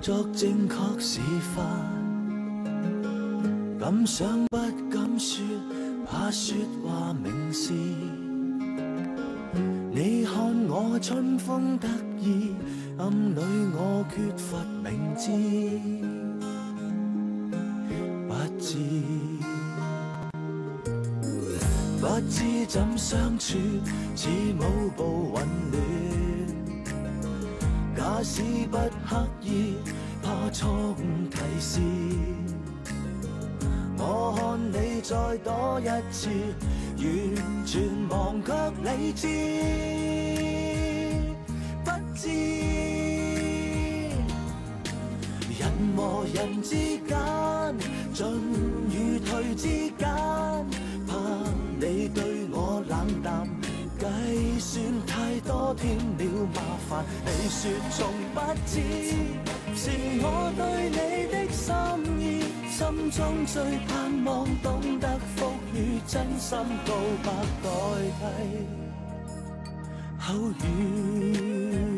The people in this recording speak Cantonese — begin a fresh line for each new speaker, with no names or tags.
作正确示范。敢想不敢说，怕说话明示。你看我春风得意，暗里我缺乏明智，不知怎相处，似舞步混乱。假使不刻意，怕错误提示。我看你再多一次，完全忘却理智，不知人和人之間，進與退之間，怕你對我冷淡，計算太多添了麻煩。你說從不知，是我對你的心意，心中最盼望懂得福與真心告白代替口語。